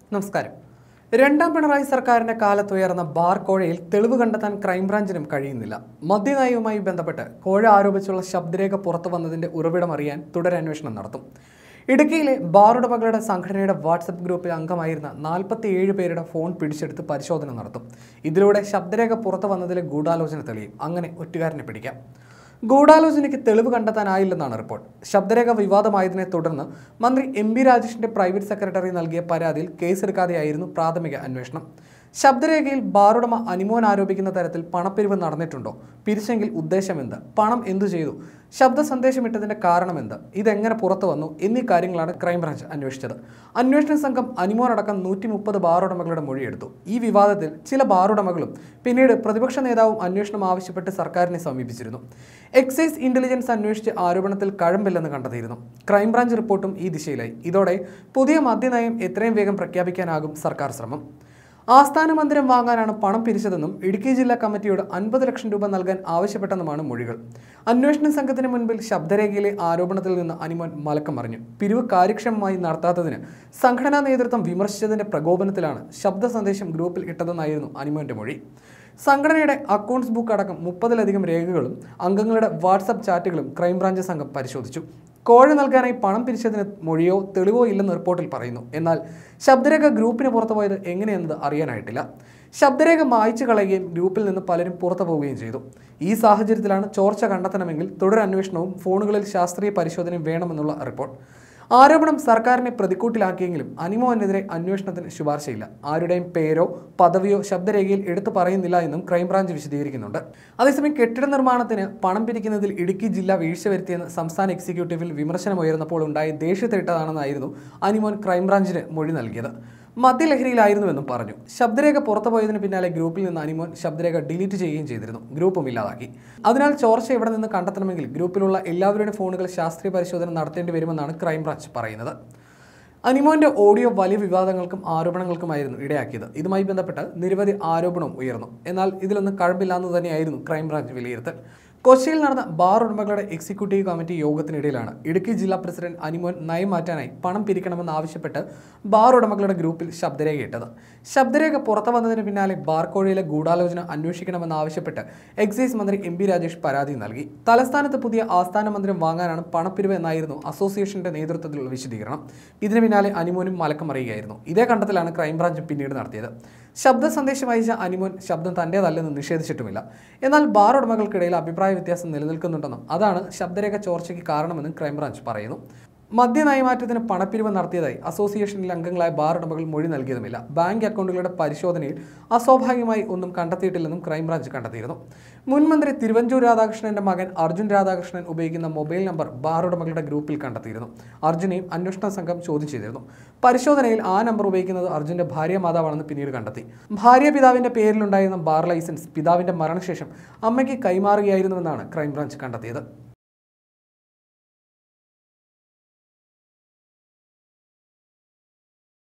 നമസ്കാരം. രണ്ടാം പിണറായി സർക്കാരിന്റെ കാലത്തുയർന്ന ബാർ കോഴയിൽ തെളിവ് കണ്ടെത്താൻ ക്രൈംബ്രാഞ്ചിനും കഴിയുന്നില്ല. മദ്യനയവുമായി ബന്ധപ്പെട്ട് കോഴ ആരോപിച്ചുള്ള ശബ്ദരേഖ പുറത്തു വന്നതിന്റെ ഉറവിടം അറിയാൻ തുടരന്വേഷണം നടത്തും. ഇടുക്കിയിലെ ബാറുടമകളുടെ സംഘടനയുടെ വാട്സപ്പ് ഗ്രൂപ്പിൽ അംഗമായിരുന്ന 47 പേരുടെ ഫോൺ പിടിച്ചെടുത്ത് പരിശോധന നടത്തും. ഇതിലൂടെ ശബ്ദരേഖ പുറത്തു വന്നതിലെ ഗൂഢാലോചന തെളിയും. അങ്ങനെ ഒറ്റുകാരനെ പിടിക്കാം. ഗൂഢാലോചനയ്ക്ക് തെളിവ് കണ്ടെത്താനായില്ലെന്നാണ് റിപ്പോർട്ട്. ശബ്ദരേഖ വിവാദമായതിനെ തുടർന്ന് മന്ത്രി എം.ബി. രാജേഷിന്റെ പ്രൈവറ്റ് സെക്രട്ടറി നൽകിയ പരാതിയിൽ കേസെടുക്കാതെയായിരുന്നു പ്രാഥമിക അന്വേഷണം. ശബ്ദരേഖയിൽ ബാറുടമ അനിമോൻ ആരോപിക്കുന്ന തരത്തിൽ പണപ്പിരിവ് നടന്നിട്ടുണ്ടോ? പിരിച്ചെങ്കിൽ ഉദ്ദേശമെന്ത്? പണം എന്തു ചെയ്തു? ശബ്ദ സന്ദേശമിട്ടതിന്റെ കാരണമെന്ത്? ഇതെങ്ങനെ പുറത്തു വന്നു? എന്നീ കാര്യങ്ങളാണ് ക്രൈംബ്രാഞ്ച് അന്വേഷിച്ചത്. അന്വേഷണ സംഘം അനിമോൻ അടക്കം 130 ബാറുടമകളുടെ മൊഴിയെടുത്തു. ഈ വിവാദത്തിൽ ചില ബാറുടമകളും പിന്നീട് പ്രതിപക്ഷ നേതാവും അന്വേഷണം ആവശ്യപ്പെട്ട് സർക്കാരിനെ സമീപിച്ചിരുന്നു. എക്സൈസ് ഇന്റലിജൻസ് അന്വേഷിച്ച് ആരോപണത്തിൽ കഴമ്പില്ലെന്ന് കണ്ടെത്തിയിരുന്നു. ക്രൈംബ്രാഞ്ച് റിപ്പോർട്ടും ഈ ദിശയിലായി. ഇതോടെ പുതിയ മദ്യനയം എത്രയും വേഗം പ്രഖ്യാപിക്കാനാകും സർക്കാർ ശ്രമം. ആസ്ഥാന മന്ദിരം വാങ്ങാനാണ് പണം പിരിച്ചതെന്നും ഇടുക്കി ജില്ലാ കമ്മിറ്റിയോട് 50 ലക്ഷം രൂപ നൽകാൻ ആവശ്യപ്പെട്ടെന്നുമാണ് മൊഴികൾ. അന്വേഷണ സംഘത്തിന് മുൻപിൽ ശബ്ദരേഖയിലെ ആരോപണത്തിൽ നിന്ന് അനിമോൻ മലക്കം മറിഞ്ഞു. പിരിവ് കാര്യക്ഷമമായി നടത്താത്തതിന് സംഘടനാ നേതൃത്വം വിമർശിച്ചതിന്റെ പ്രകോപനത്തിലാണ് ശബ്ദ സന്ദേശം ഗ്രൂപ്പിൽ ഇട്ടതെന്നായിരുന്നു അനിമോന്റെ മൊഴി. സംഘടനയുടെ അക്കൗണ്ട്സ് ബുക്ക് അടക്കം 30ലധികം രേഖകളും അംഗങ്ങളുടെ വാട്സപ്പ് ചാറ്റുകളും ക്രൈംബ്രാഞ്ച് സംഘം പരിശോധിച്ചു. കോഴ നൽകാനായി പണം പിരിച്ചതിന് മൊഴിയോ തെളിവോ ഇല്ലെന്ന് റിപ്പോർട്ടിൽ പറയുന്നു. എന്നാൽ ശബ്ദരേഖ ഗ്രൂപ്പിന് പുറത്തുപോയത് എങ്ങനെയെന്നത് അറിയാനായിട്ടില്ല. ശബ്ദരേഖ മായ്ച്ചു കളയുകയും ഗ്രൂപ്പിൽ നിന്ന് പലരും പുറത്തു പോവുകയും ചെയ്തു. ഈ സാഹചര്യത്തിലാണ് ചോർച്ച കണ്ടെത്തണമെങ്കിൽ തുടരന്വേഷണവും ഫോണുകളിൽ ശാസ്ത്രീയ പരിശോധനയും വേണമെന്നുള്ള റിപ്പോർട്ട്. ആരോപണം സർക്കാരിനെ പ്രതിക്കൂട്ടിലാക്കിയെങ്കിലും അനിമോനെതിരെ അന്വേഷണത്തിന് ശുപാർശയില്ല. ആരുടെയും പേരോ പദവിയോ ശബ്ദരേഖയിൽ എടുത്തു പറയുന്നില്ല എന്നും ക്രൈംബ്രാഞ്ച് വിശദീകരിക്കുന്നുണ്ട്. അതേസമയം കെട്ടിട നിർമ്മാണത്തിന് പണം പിരിക്കുന്നതിൽ ഇടുക്കി ജില്ല വീഴ്ച വരുത്തിയെന്ന് സംസ്ഥാന എക്സിക്യൂട്ടീവിൽ വിമർശനമുയർന്നപ്പോൾ ഉണ്ടായ ദേഷ്യത്തിലിട്ടതാണെന്നായിരുന്നു അനിമോൻ ക്രൈംബ്രാഞ്ചിന് മൊഴി നൽകിയത്. മദ്യലഹരിയിലായിരുന്നുവെന്നും പറഞ്ഞു. ശബ്ദരേഖ പുറത്തുപോയതിന് പിന്നാലെ ഗ്രൂപ്പിൽ നിന്ന് അനിമോൻ ശബ്ദരേഖ ഡിലീറ്റ് ചെയ്യുകയും ചെയ്തിരുന്നു. ഗ്രൂപ്പും ഇല്ലാതാക്കി. അതിനാൽ ചോർച്ച എവിടെ നിന്ന് കണ്ടെത്തണമെങ്കിൽ ഗ്രൂപ്പിലുള്ള എല്ലാവരുടെയും ഫോണുകൾ ശാസ്ത്രീയ പരിശോധന നടത്തേണ്ടി വരുമെന്നാണ് ക്രൈംബ്രാഞ്ച് പറയുന്നത്. അനിമോന്റെ ഓഡിയോ വലിയ വിവാദങ്ങൾക്കും ആരോപണങ്ങൾക്കുമായിരുന്നു ഇടയാക്കിയത്. ഇതുമായി ബന്ധപ്പെട്ട് നിരവധി ആരോപണവും ഉയർന്നു. എന്നാൽ ഇതിലൊന്നും കഴമ്പില്ലാന്ന് തന്നെയായിരുന്നു ക്രൈംബ്രാഞ്ച് വിലയിരുത്തൽ. കൊച്ചിയിൽ നടന്ന ബാർ ഉടമകളുടെ എക്സിക്യൂട്ടീവ് കമ്മിറ്റി യോഗത്തിനിടയിലാണ് ഇടുക്കി ജില്ലാ പ്രസിഡന്റ് അനിമോൻ നയം മാറ്റാനായി പണം പിരിക്കണമെന്ന് ആവശ്യപ്പെട്ട് ബാർ ഉടമകളുടെ ഗ്രൂപ്പിൽ ശബ്ദരേഖ ഇട്ടത്. ശബ്ദരേഖ പുറത്തു വന്നതിന് പിന്നാലെ ബാർ കോഴയിലെ ഗൂഢാലോചന അന്വേഷിക്കണമെന്ന് ആവശ്യപ്പെട്ട് എക്സൈസ് മന്ത്രി എം.ബി. രാജേഷ് പരാതി നൽകി. തലസ്ഥാനത്ത് പുതിയ ആസ്ഥാന മന്ദിരം വാങ്ങാനാണ് പണപ്പിരിവ് എന്നായിരുന്നു അസോസിയേഷന്റെ നേതൃത്വത്തിലുള്ള വിശദീകരണം. ഇതിന് പിന്നാലെ അനിമോനും മലക്കം മറിയുകയായിരുന്നു. ഇതേ കണ്ടെത്തലാണ് ക്രൈംബ്രാഞ്ച് പിന്നീട് നടത്തിയത്. ശബ്ദ സന്ദേശം അയച്ച അനിമോൻ ശബ്ദം തന്റേതല്ലെന്ന് നിഷേധിച്ചിട്ടുമില്ല. എന്നാൽ ബാർ ഉടമകൾക്കിടയിൽ അഭിപ്രായ വ്യത്യാസം നിലനിൽക്കുന്നുണ്ടെന്നും അതാണ് ശബ്ദരേഖ ചോർച്ചയ്ക്ക് കാരണമെന്നും ക്രൈംബ്രാഞ്ച് പറയുന്നു. മദ്യനയമാറ്റത്തിന് പണപ്പിരിവ് നടത്തിയതായി അസോസിയേഷനിലെ അംഗങ്ങളായ ബാർ ഉടമകൾ മൊഴി നൽകിയതുമില്ല. ബാങ്ക് അക്കൗണ്ടുകളുടെ പരിശോധനയിൽ അസ്വാഭാവികമായി ഒന്നും കണ്ടെത്തിയിട്ടില്ലെന്നും ക്രൈംബ്രാഞ്ച് കണ്ടെത്തിയിരുന്നു. മുൻ മന്ത്രി തിരുവഞ്ചൂർ രാധാകൃഷ്ണന്റെ മകൻ അർജുൻ രാധാകൃഷ്ണൻ ഉപയോഗിക്കുന്ന മൊബൈൽ നമ്പർ ബാർ ഉടമകളുടെ ഗ്രൂപ്പിൽ കണ്ടെത്തിയിരുന്നു. അർജുനെയും അന്വേഷണ സംഘം ചോദ്യം ചെയ്തിരുന്നു. പരിശോധനയിൽ ആ നമ്പർ ഉപയോഗിക്കുന്നത് അർജുന്റെ ഭാര്യ മാതാവാണെന്ന് പിന്നീട് കണ്ടെത്തി. ഭാര്യ പിതാവിന്റെ പേരിലുണ്ടായിരുന്ന ബാർ ലൈസൻസ് പിതാവിന്റെ മരണശേഷം അമ്മയ്ക്ക് കൈമാറുകയായിരുന്നുവെന്നാണ് ക്രൈംബ്രാഞ്ച് കണ്ടെത്തിയത്.